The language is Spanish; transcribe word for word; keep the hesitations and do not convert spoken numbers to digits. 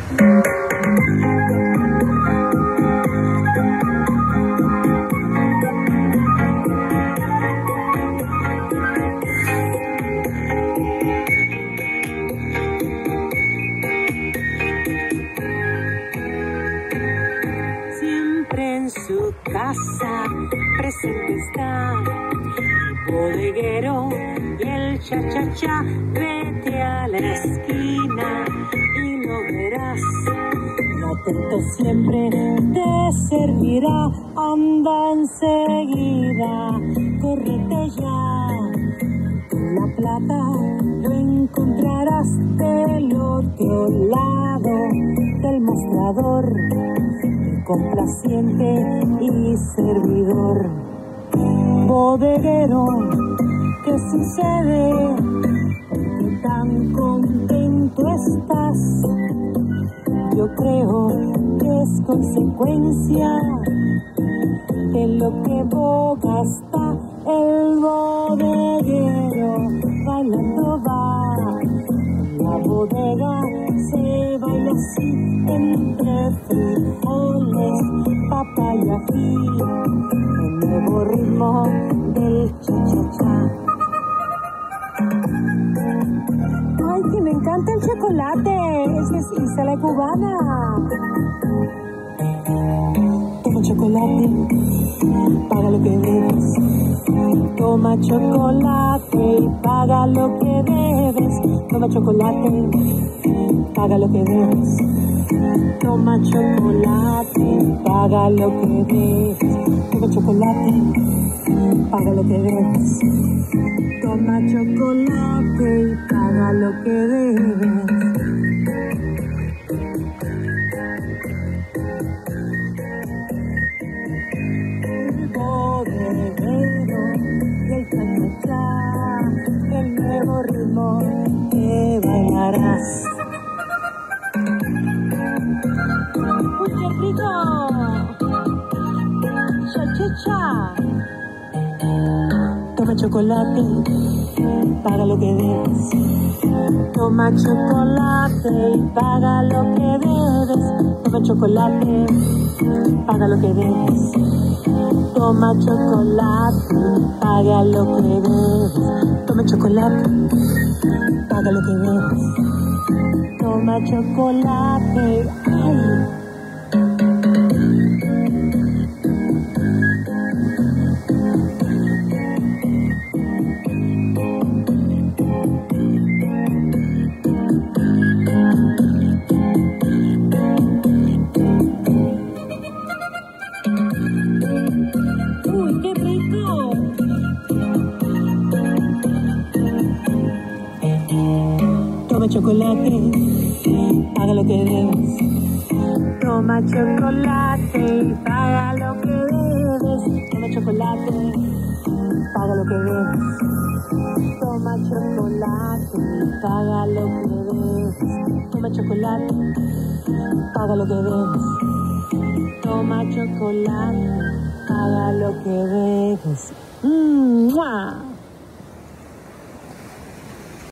En su casa presente está el bodeguero y el cha-cha-cha. Vete a la esquina y lo verás. Atento siempre te servirá. Anda enseguida, córrete ya. En La Plata lo encontrarás del otro lado del mostrador, complaciente y servidor. Bodeguero, ¿qué sucede? ¿Por qué tan contento estás? Yo creo que es consecuencia de lo que boga está el bodeguero. Bailando va, la bodega se baila así entre frijoles, papa y ají, el nuevo ritmo del cha-cha-cha. Ay, que me encanta el chocolate, esa es Isla Cubana. Toma chocolate, paga lo que debes. Toma chocolate y paga lo que debes. Toma chocolate, paga lo que debes. Toma chocolate, paga lo que debes. Toma chocolate, paga lo que debes. Toma chocolate y paga lo que debes. El bodeguero y el cha-cha-cha, el nuevo ritmo que bailarás. ¡Uy, qué rico! ¡Cha-cha-cha! Toma chocolate, paga lo que debes. Toma chocolate y paga lo que debes. Toma chocolate, paga lo que debes. Toma chocolate, paga lo que debes. Toma chocolate, paga lo que debes. Toma chocolate, ay. ¡Uy, qué rico! Toma chocolate, paga lo que debes. Toma chocolate y paga lo que debes. Toma chocolate, paga lo que debes. Toma chocolate y paga lo que debes. Toma chocolate, paga lo que debes. Toma chocolate, paga lo que debes. ¡Mua!